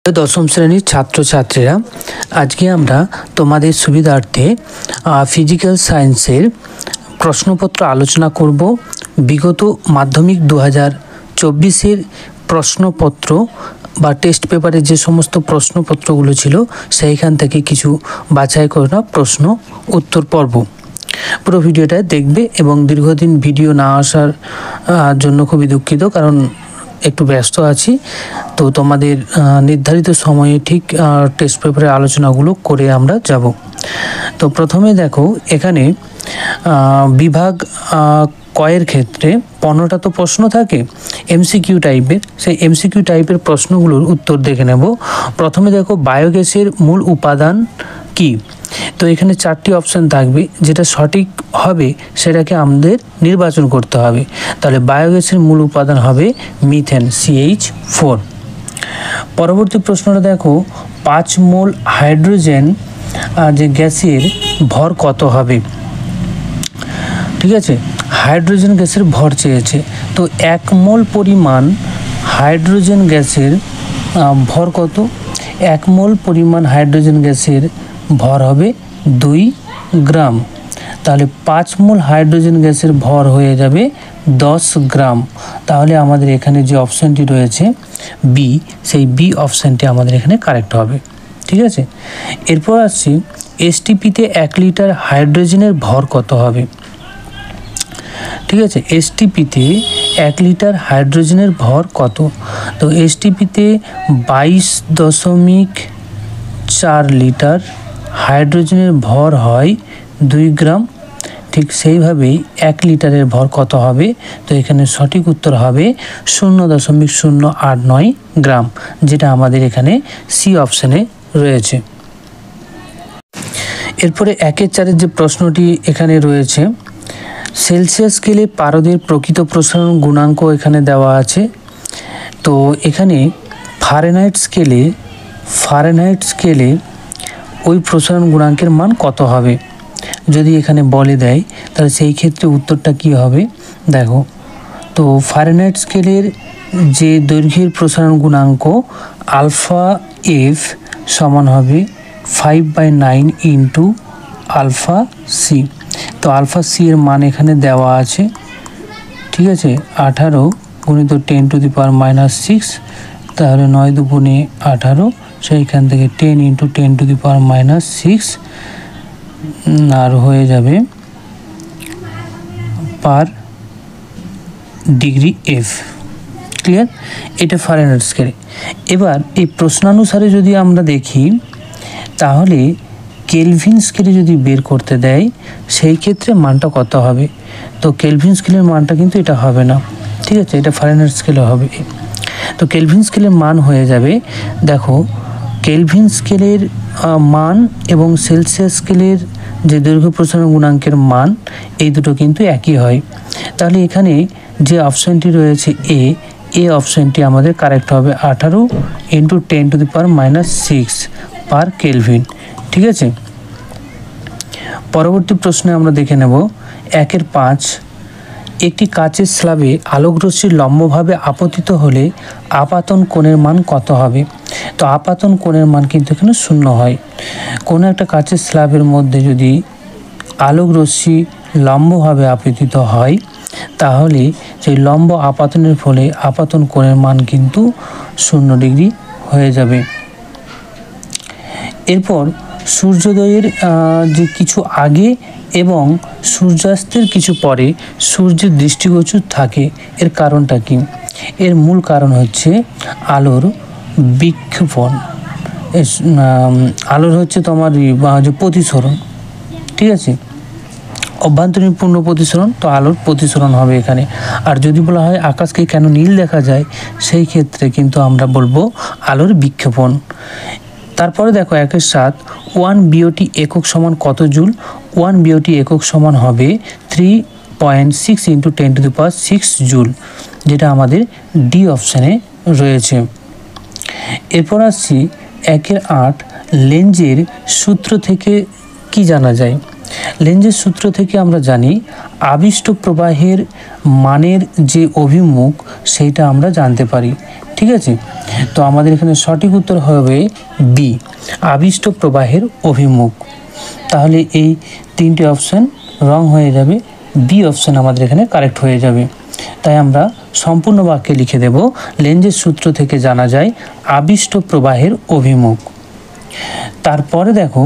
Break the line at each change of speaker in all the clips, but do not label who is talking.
দশম শ্রেণীর ছাত্রছাত্রীরা, আজকে আমরা তোমাদের সুবিধার্থে ফিজিক্যাল সায়েন্সের প্রশ্নপত্র আলোচনা করব। বিগত মাধ্যমিক 2024-এর প্রশ্নপত্র বা টেস্ট পেপারের যে সমস্ত প্রশ্নপত্রগুলো ছিল সেইখান থেকে কিছু বাছাই করা প্রশ্ন উত্তর পর্ব। পুরো ভিডিওটা দেখবে এবং দীর্ঘদিন ভিডিও না আসার জন্য খুবই দুঃখিত, কারণ একটু ব্যস্ত আছি। তো তোমাদের নির্ধারিত সময়ে ঠিক টেস্ট পেপারের আলোচনাগুলো করে আমরা যাব। তো প্রথমে দেখো, এখানে বিভাগ কয়ের ক্ষেত্রে 15টা তো প্রশ্ন থাকে এমসিকিউ টাইপের। সেই এমসিকিউ টাইপের প্রশ্নগুলোর উত্তর দেখে নেব। প্রথমে দেখো, বায়োগ্যাসের মূল উপাদান কি? তো এখানে 4টি অপশান থাকবে, যেটা সঠিক হবে সেটাকে আমাদের নির্বাচন করতে হবে। তাহলে বায়োগ্যাসের মূল উপাদান হবে মিথেন, CH4। পরবর্তী প্রশ্নটা দেখো, 5 মোল হাইড্রোজেন যে গ্যাসের ভর কত হবে? ঠিক আছে, হাইড্রোজেন গ্যাসের ভর চেয়েছে। তো 1 মোল পরিমাণ হাইড্রোজেন গ্যাসের ভর কত? 1 মোল পরিমাণ হাইড্রোজেন গ্যাসের ভর হবে 2 গ্রাম। তাহলে 5 মোল হাইড্রোজেন গ্যাসের ভর হয়ে যাবে 10 গ্রাম। তাহলে আমাদের এখানে যে অপশানটি রয়েছে বি, সেই বি অপশানটি আমাদের এখানে কারেক্ট হবে। ঠিক আছে, এরপর আসছি, এসটিপিতে 1 লিটার হাইড্রোজেনের ভর কত হবে? ঠিক আছে, এসটিপিতে 1 লিটার হাইড্রোজেনের ভর কত? তো এসটিপিতে 22.4 লিটার হাইড্রোজেনের ভর হয় 2 গ্রাম। ঠিক সেইভাবেই 1 লিটারের ভর কত হবে? তো এখানে সঠিক উত্তর হবে 0.089 গ্রাম, যেটা আমাদের এখানে সি অপশানে রয়েছে। এরপরে 1-4 যে প্রশ্নটি এখানে রয়েছে, সেলসিয়াস স্কেলে পারদের প্রকৃত প্রসারণ গুণাঙ্ক এখানে দেওয়া আছে। তো এখানে ফারেনহাইট স্কেলে ওই প্রসারণ গুণাঙ্কের মান কত হবে যদি এখানে বলে দেয়, তাহলে সেই ক্ষেত্রে উত্তরটা কি হবে? দেখো, তো ফারেনহাইট স্কেলের যে দৈর্ঘ্যের প্রসারণ গুণাঙ্ক আলফা এফ সমান হবে 5/9 ইন্টু আলফা সি। তো আলফা সি এর মান এখানে দেওয়া আছে। ঠিক আছে, 18 গুণিত 10⁻⁻6, তাহলে 9 দুগুণে 18, সেইখান থেকে 10 ইন্টু 10⁻⁻6 আর হয়ে যাবে পার ডিগ্রি এফ। ক্লিয়ার? এটা ফারেনহাইট স্কেলে। এবার এই প্রশ্নানুসারে যদি আমরা দেখি, তাহলে কেলভিন স্কেলে যদি বের করতে দেয়, সেই ক্ষেত্রে মানটা কত হবে? তো কেলভিন স্কেলের মানটা কিন্তু এটা হবে না। ঠিক আছে, এটা ফারেনহাইট স্কেলে হবে। তো কেলভিন স্কেলের মান হয়ে যাবে, দেখো, কেলভিন স্কেলের মান এবং সেলসিয়াস স্কেলের যে দৈর্ঘ্য প্রসারণ গুণাঙ্কের মান, এই দুটো কিন্তু একই হয়। তাহলে এখানে যে অপশানটি রয়েছে এ অপশানটি আমাদের কারেক্ট হবে 18 ইন্টু 10⁻⁻6 পার কেলভিন। ঠিক আছে, পরবর্তী প্রশ্নে আমরা দেখে নেব 1-5, একটি কাচের স্ল্যাবে আলোকরশ্মি লম্বভাবে আপতিত হলে আপাতন কোণের মান কত হবে? তো আপাতন কোণের মান কিন্তু এখানে 0 হয়। কোনো একটা কাচের স্ল্যাবের মধ্যে যদি আলোকরশ্মি লম্বভাবে আপতিত হয়, তাহলে সেই লম্ব আপাতনের ফলে আপাতন কোণের মান কিন্তু 0 ডিগ্রি হয়ে যাবে। এরপর সূর্যোদয়ের যে কিছু আগে এবং সূর্যাস্তের কিছু পরে সূর্যের দৃষ্টিগোচর থাকে, এর কারণটা কি? এর মূল কারণ হচ্ছে আলোর বিক্ষেপণ। আলোর হচ্ছে তোমার যে প্রতিসরণ। ঠিক আছে, অভ্যন্তরীণ পূর্ণ প্রতিসরণ, তো আলোর প্রতিসরণ হবে এখানে। আর যদি বলা হয় আকাশকে কেন নীল দেখা যায়, সেই ক্ষেত্রে কিন্তু আমরা বলবো আলোর বিক্ষেপণ। তারপরে দেখো 1-7, 1 বিওটি একক সমান কত জুল? 1 বিওটি একক সমান হবে 3.6 ইন্টু 10⁶ জুল, যেটা আমাদের ডি অপশানে রয়েছে। এরপর আসছি 1-8, লেন্জের সূত্র থেকে কি জানা যায়? লেঞ্জের সূত্র থেকে আমরা জানি আবিষ্ট প্রবাহের মানের যে অভিমুখ সেইটা আমরা জানতে পারি। ঠিক আছে, তো আমাদের এখানে সঠিক উত্তর হবে বি, আবিষ্ট প্রবাহের অভিমুখ। তাহলে এই তিনটে অপশান রং হয়ে যাবে, বি অপশান আমাদের এখানে কারেক্ট হয়ে যাবে। তাই আমরা সম্পূর্ণ বাক্যে লিখে দেব, লেঞ্জের সূত্র থেকে জানা যায় আবিষ্ট প্রবাহের অভিমুখ। তারপরে দেখো,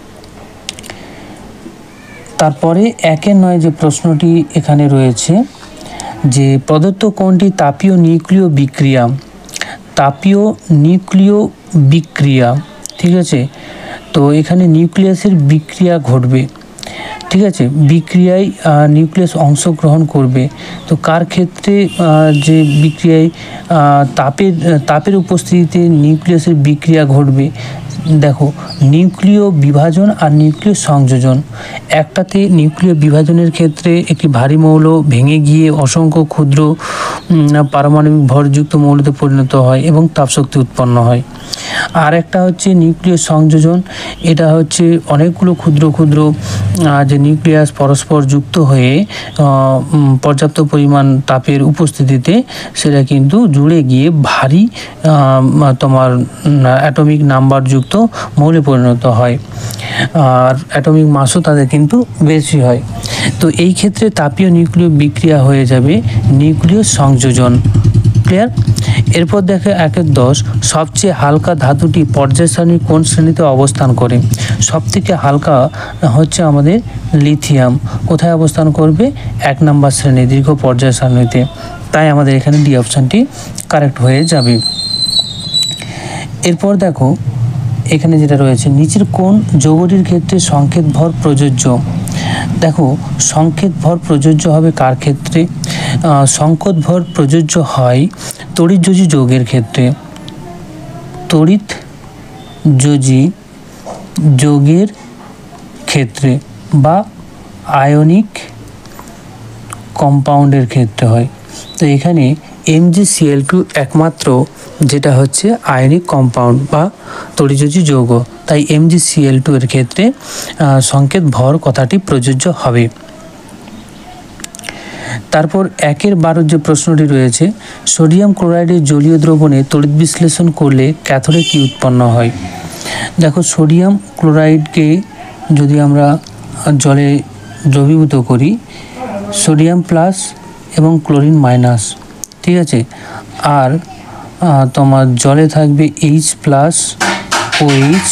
তারপরে 1-9 যে প্রশ্নটি এখানে রয়েছে, যে প্রদত্ত কোণটি তাপীয় নিউক্লিয় বিক্রিয়া, তাপীয় নিউক্লিয় বিক্রিয়া। ঠিক আছে, তো এখানে নিউক্লিয়াসের বিক্রিয়া ঘটবে। ঠিক আছে, বিক্রিয়ায় নিউক্লিয়াস অংশগ্রহণ করবে। তো কার ক্ষেত্রে যে বিক্রিয়ায় তাপের উপস্থিতিতে নিউক্লিয়াসের বিক্রিয়া ঘটবে? দেখো, নিউক্লিয় বিভাজন আর নিউক্লিয় সংযোজন। একটাতে নিউক্লিয় বিভাজনের ক্ষেত্রে একটি ভারী মৌল ভেঙে গিয়ে অসংখ্য ক্ষুদ্র পারমাণবিক ভরযুক্ত মৌলতে পরিণত হয় এবং তাপশক্তি উৎপন্ন হয়। আর একটা হচ্ছে নিউক্লিয় সংযোজন, এটা হচ্ছে অনেকগুলো ক্ষুদ্র ক্ষুদ্র যে নিউক্লিয়াস পরস্পর যুক্ত হয়ে পর্যাপ্ত পরিমাণ তাপের উপস্থিতিতে সেটা কিন্তু জুড়ে গিয়ে ভারী তোমার অ্যাটমিক নাম্বার যুক্ত মৌলে পরিণত হয়, আর অ্যাটমিক মাসও তাদের কিন্তু বেশি হয়। তো এই ক্ষেত্রে তাপীয় নিউক্লিয় বিক্রিয়া হয়ে যাবে নিউক্লিয় সংযোজন। ক্লিয়ার? এরপর দেখে 1-10, সবচেয়ে হালকা ধাতুটি পর্যায় সারণীর কোন শ্রেণীতে অবস্থান করে? সবথেকে হালকা হচ্ছে আমাদের লিথিয়াম। কোথায় অবস্থান করবে? 1 নম্বর শ্রেণী দীর্ঘ পর্যায় সারণীতে। তাই আমাদের এখানে ডি অপশানটি কারেক্ট হয়ে যাবে। এরপর দেখো, এখানে যেটা রয়েছে, নিচের কোন যৌগটির ক্ষেত্রে সংকেত ভর প্রযোজ্য? দেখো, সংকেত ভর প্রযোজ্য হবে কার ক্ষেত্রে? সংকেত ভর প্রযোজ্য হয় তড়িৎযোজী যৌগের ক্ষেত্রে। তড়িৎযোজী যৌগের ক্ষেত্রে বা আয়নিক কম্পাউন্ডের ক্ষেত্রে হয়। তো এখানে MgCl2 একমাত্র যেটা হচ্ছে আয়নিক কম্পাউন্ড বা তড়িৎযোজী যৌগ, তাই MgCl2 এর ক্ষেত্রে সংকেত ভর কথাটি প্রযোজ্য হবে। তারপর 1-12 যে প্রশ্নটি রয়েছে, সোডিয়াম ক্লোরাইডের জলীয় দ্রবণে তড়িৎ বিশ্লেষণ করলে ক্যাথোডে কি উৎপন্ন হয়? দেখো, সোডিয়াম ক্লোরাইডকে যদি আমরা জলে দ্রবীভূত করি, সোডিয়াম প্লাস এবং ক্লোরিন মাইনাস। ঠিক আছে, আর তোমার জলে থাকবে H+ OH-।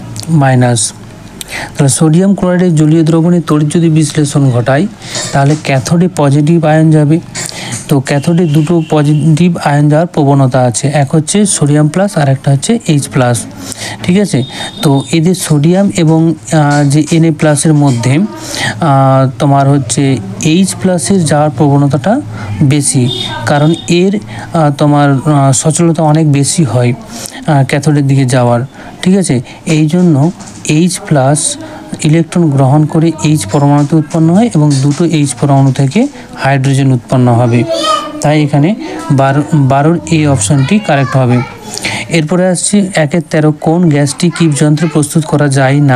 তাহলে সোডিয়াম ক্লোরাইডের জলীয় দ্রবণে তড়িৎ যদি বিশ্লেষণ ঘটায় তাহলে ক্যাথোডে পজিটিভ আয়ন যাবে। তো ক্যাথোডে দুটো পজিটিভ আয়ন যাওয়ার প্রবণতা আছে, এক হচ্ছে সোডিয়াম প্লাস আর একটা হচ্ছে H+। ঠিক আছে, তো এদের সোডিয়াম এবং যে Na+-এর মধ্যে তোমার হচ্ছে H+-এর যাওয়ার প্রবণতাটা বেশি, কারণ এর তোমার সচলতা অনেক বেশি হয় ক্যাথোডের দিকে যাওয়ার। ঠিক আছে, এই জন্য H+ ইলেকট্রন গ্রহণ করে H পরমাণুতে উৎপন্ন হয় এবং দুটো H পরমাণু থেকে হাইড্রোজেন উৎপন্ন হবে। তাই এখানে 12 এই অপশানটি কারেক্ট হবে। এরপরে আসছে 1-13, কোন গ্যাসটি কিপ যন্ত্রে প্রস্তুত করা যায় না?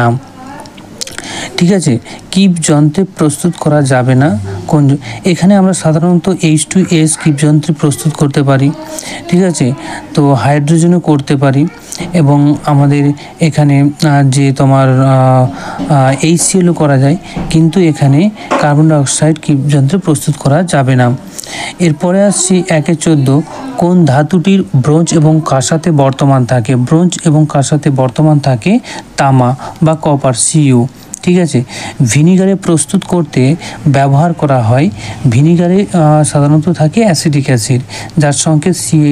ঠিক আছে, কিপ যন্ত্রে প্রস্তুত করা যাবে না। কোন? এখানে আমরা সাধারণত H2S কিপ যন্ত্রে প্রস্তুত করতে পারি। ঠিক আছে, তো হাইড্রোজেনও করতে পারি, এবং আমাদের এখানে যে তোমার HCl করা যায়, কিন্তু এখানে কার্বন ডাইঅক্সাইড কিপ যন্ত্রে প্রস্তুত করা যাবে না। এরপরে আসছি 1-14, কোন ধাতুটির ব্রোঞ্জ এবং কাঁসাতে বর্তমান থাকে? ব্রোঞ্জ এবং কাঁসাতে বর্তমান থাকে তামা বা কপার, Cu। ঠিক আছে, ভিনিগারে প্রস্তুত করতে ব্যবহার করা হয়। ভিনিগারে সাধারণত থাকে অ্যাসিটিক অ্যাসিড, যার সংকেত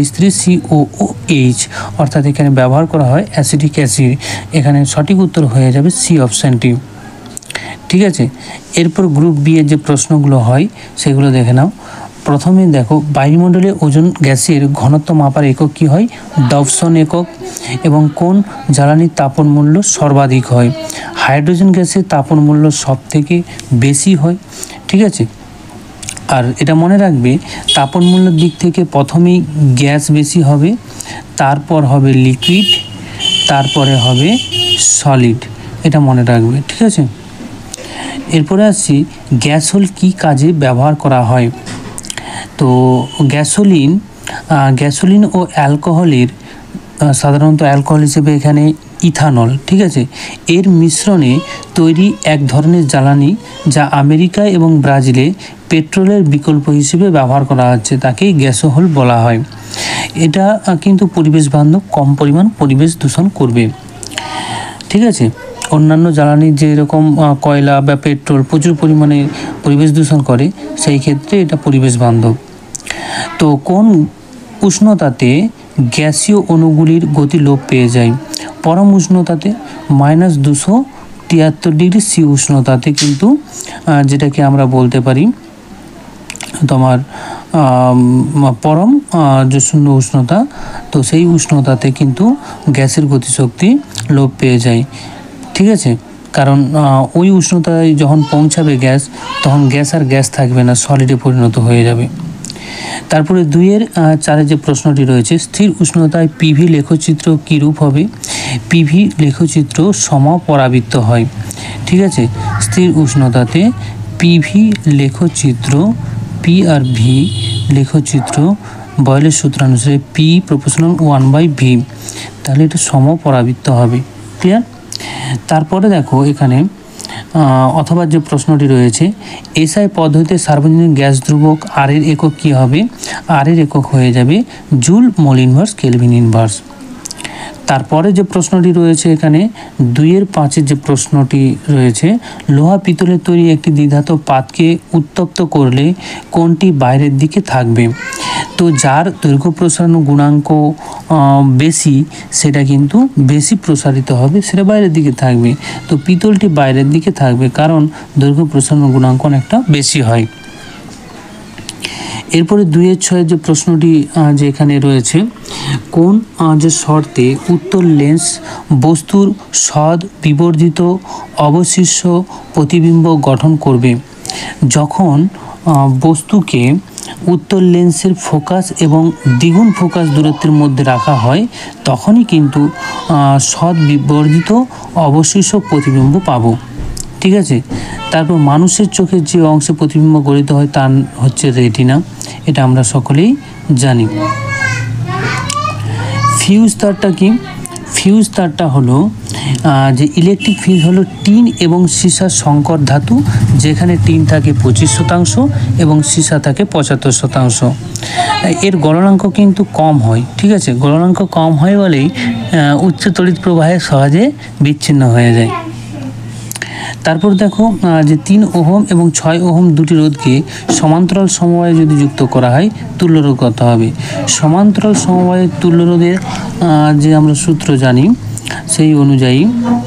CH3COOH, অর্থাৎ এখানে ব্যবহার করা হয় অ্যাসিটিক অ্যাসিড। এখানে সঠিক উত্তর হয়ে যাবে সি অপশানটি। ঠিক আছে, এরপর গ্রুপ বি এর যে প্রশ্নগুলো হয় সেগুলো দেখে নাও। প্রথমে দেখো, বায়ুমণ্ডলে ওজোন গ্যাসের ঘনত্ব মাপার একক কী হয়? ডবসন একক। এবং কোন জ্বালানির তাপন মূল্য সর্বাধিক হয়? হাইড্রোজেন গ্যাসের তাপন মূল্য সব থেকে বেশি হয়। ঠিক আছে, আর এটা মনে রাখবে, তাপন মূল্যের দিক থেকে প্রথমেই গ্যাস বেশি হবে, তারপর হবে লিকুইড, তারপরে হবে সলিড। এটা মনে রাখবে। ঠিক আছে, এরপরে আসছি গ্যাসোল কি কাজে ব্যবহার করা হয়। তো গ্যাসোলিন ও অ্যালকোহলের সাধারণত অ্যালকোহল হিসেবে এখানে ইথানল, ঠিক আছে, এর মিশ্রণে তৈরি এক ধরনের জ্বালানি যা আমেরিকা এবং ব্রাজিলে পেট্রোলের বিকল্প হিসেবে ব্যবহার করা হচ্ছে, তাকেই গ্যাসোহল বলা হয়। এটা কিন্তু পরিবেশ বান্ধব, কম পরিমাণ পরিবেশ দূষণ করবে, ঠিক আছে। অন্যান্য জ্বালানি যেরকম কয়লা বা পেট্রোল প্রচুর পরিমাণে পরিবেশ দূষণ করে, সেই ক্ষেত্রে এটা পরিবেশ বান্ধব। তো কোন উষ্ণতাতে গ্যাসীয় অণুগুলির গতি লোপ পেয়ে যায়? পরম উষ্ণতাতে, -273°C উষ্ণতাতে কিন্তু, যেটাকে আমরা বলতে পারি তোমার পরম যে শূন্য উষ্ণতা, তো সেই উষ্ণতাতে কিন্তু গ্যাসের গতিশক্তি লোপ পেয়ে যায়, ঠিক আছে। কারণ ওই উষ্ণতায় যখন পৌঁছাবে গ্যাস, তখন গ্যাস আর গ্যাস থাকবে না, সলিডে পরিণত হয়ে যাবে। তারপরে 2-4 যে প্রশ্নটি রয়েছে, স্থির উষ্ণতায় পিভি লেখচিত্র কী রূপ হবে? পিভি লেখচিত্র সমপরাবৃত্ত হয়, ঠিক আছে। স্থির উষ্ণতাতে পিভি লেখচিত্র, পি আর ভি লেখচিত্র বয়েলের সূত্রানুসারে পি প্রপোর্শনাল 1/v, তাহলে এটা সমপরাবৃত্ত হবে, ক্লিয়ার। তারপরে দেখো এখানে অথবা যে প্রশ্নটি রয়েছে, এসআই পদ্ধতিতে সার্বজনীন গ্যাস ধ্রুবক আর এর একক কী হবে? আর এর একক হয়ে যাবে joule mole inverse kelvin inverse. তারপরে যে প্রশ্নটি রয়েছে এখানে 2-5 যে প্রশ্নটি রয়েছে, লোহা পিতলের তৈরি একটি দ্বিধাতব পাতকে উত্তপ্ত করলে কোনটি বাইরের দিকে থাকবে? তো যার দৈর্ঘ্য প্রসারণ গুণাঙ্ক বেশি, সেটা কিন্তু বেশি প্রসারিত হবে, সেটা বাইরের দিকে থাকবে। তো পিতলটি বাইরের দিকে থাকবে, কারণ দৈর্ঘ্য প্রসারণ গুণাঙ্ক অনেকটা বেশি হয়। এরপরে 2-6 যে প্রশ্নটি যে এখানে রয়েছে, কোন যে শর্তে উত্তল লেন্স বস্তুর সদ বিবর্ধিত অবশিষ্ট প্রতিবিম্ব গঠন করবে? যখন বস্তুকে উত্তল লেন্সের ফোকাস এবং দ্বিগুণ ফোকাস দূরত্বের মধ্যে রাখা হয়, তখনই কিন্তু সদ বিবর্ধিত অবশিষ্ট প্রতিবিম্ব পাবো, ঠিক আছে। তারপর মানুষের চোখের যে অংশে প্রতিবিম্ব গঠিত হয় তা হচ্ছে রেটিনা, এটা আমরা সকলেই জানি। ফিউজ তারটা কি? ফিউজ তারটা হলো যে ইলেকট্রিক ফিউজ হলো টিন এবং সীসার সংকর ধাতু, যেখানে টিন থাকে 25% এবং সীসা থাকে 75%। এর গলনাঙ্ক কিন্তু কম হয়, ঠিক আছে। গলনাঙ্ক কম হয় বলেই উচ্চ তড়িৎ প্রবাহে সহজে বিচ্ছিন্ন হয়ে যায়। তারপর দেখো যে 3 ওহম এবং 6 ওহম দুটি রোধকে সমান্তরাল সমবায়ে যদি যুক্ত করা হয়, তুল্য রোধ কত হবে? সমান্তরাল সমবায়ের তুল্য রোধের যে আমরা সূত্র জানি, সেই অনুযায়ী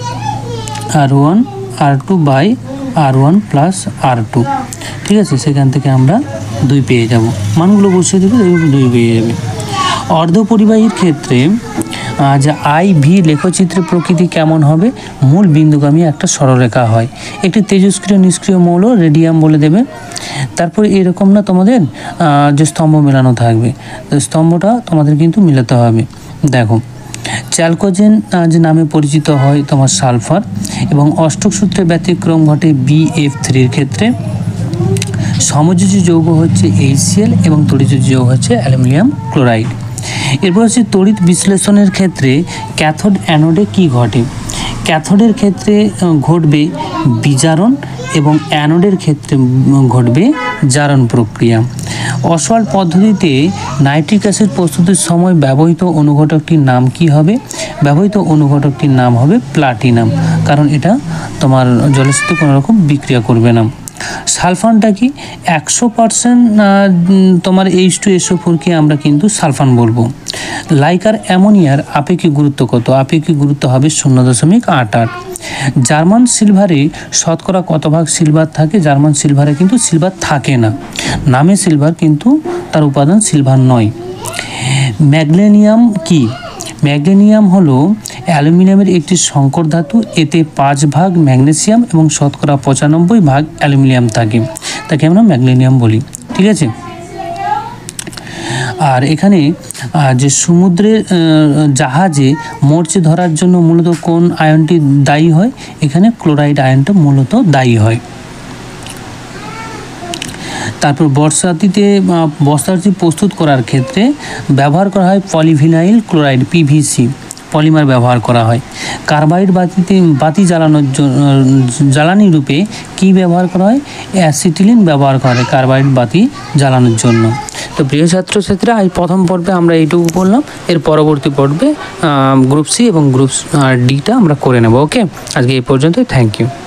R1 R2 by R1 plus R2, ঠিক আছে। সেখান থেকে আমরা 2 পেয়ে যাব, মানগুলো বসিয়ে দেবে, 2 পেয়ে যাবে। অর্ধপরিবাহীর ক্ষেত্রে যে IV লেখচিত্রের প্রকৃতি কেমন হবে? মূল বিন্দুগামী একটা সরলরেখা হয়। একটি তেজস্ক্রিয় নিষ্ক্রিয় মৌল রেডিয়াম বলে দেবে। তারপরে এরকম না তোমাদের যে স্তম্ভ মেলানো থাকবে, স্তম্ভটা তোমাদের কিন্তু মিলাতে হবে। দেখো, চ্যালকোজেন যে নামে পরিচিত হয় তোমার সালফার, এবং অষ্টক সূত্রে ব্যতিক্রম ঘটে BF3-র ক্ষেত্রে। সমযোজী যৌগ হচ্ছে HCl এবং তড়িৎযোজী যৌগ হচ্ছে অ্যালুমিনিয়াম ক্লোরাইড। এরপর হচ্ছে তড়িৎ বিশ্লেষণের ক্ষেত্রে ক্যাথোড অ্যানোডে কি ঘটে? ক্যাথোডের ক্ষেত্রে ঘটবে বিজারণ এবং অ্যানোডের ক্ষেত্রে ঘটবে জারণ প্রক্রিয়া। অসওয়াল্ড পদ্ধতিতে নাইট্রিক অ্যাসিড প্রস্তুতির সময় ব্যবহৃত অনুঘটকটির নাম কি হবে? ব্যবহৃত অনুঘটকটির নাম হবে প্লাটিনাম, কারণ এটা তোমার জলের সাথে কোনো রকম বিক্রিয়া করবে না। সালফানটা কি? 100% তোমার H2SO4-কে আমরা কিন্তু সালফান বলবো। লাইকার অ্যামোনিয়ার আপেক্ষিক গুরুত্ব কত? আপেক্ষিক গুরুত্ব হবে 0.88। জার্মান সিলভারে শতকরা কত ভাগ সিলভার থাকে? জার্মান সিলভারে কিন্তু সিলভার থাকে না, নামে সিলভার কিন্তু তার উপাদান সিলভার নয়। ম্যাগনেসিয়াম কি? ম্যাগনেসিয়াম হলো অ্যালুমিনিয়ামের একটি সংকর ধাতু, এতে 5 ভাগ ম্যাগনেসিয়াম এবং শতকরা 95 ভাগ অ্যালুমিনিয়াম থাকে, তাকে আমরা ম্যাগনেসিয়াম বলি, ঠিক আছে। আর এখানে যে সমুদ্রের জাহাজে মরচে ধরার জন্য মূলত কোন আয়নটি দায়ী হয়? এখানে ক্লোরাইড আয়নটা মূলত দায়ী হয়। তারপর বর্ষাতি প্রস্তুত করার ক্ষেত্রে ব্যবহার করা হয় পলিভিনাইল ক্লোরাইড পিভিসি পলিমার ব্যবহার করা হয়। কার্বাইড বাতি জ্বালানি রূপে কি ব্যবহার করা হয়? অ্যাসিটিলিন ব্যবহার করা হয় কার্বাইড বাতি জ্বালানোর জন্য। তো প্রিয় ছাত্রছাত্রীরা, আজ প্রথম পর্বে আমরা এইটুকু করলাম। এর পরবর্তী পর্বে গ্রুপ সি এবং গ্রুপ ডিটা আমরা করে নেব। ওকে, আজকে এই পর্যন্তই। Thank you.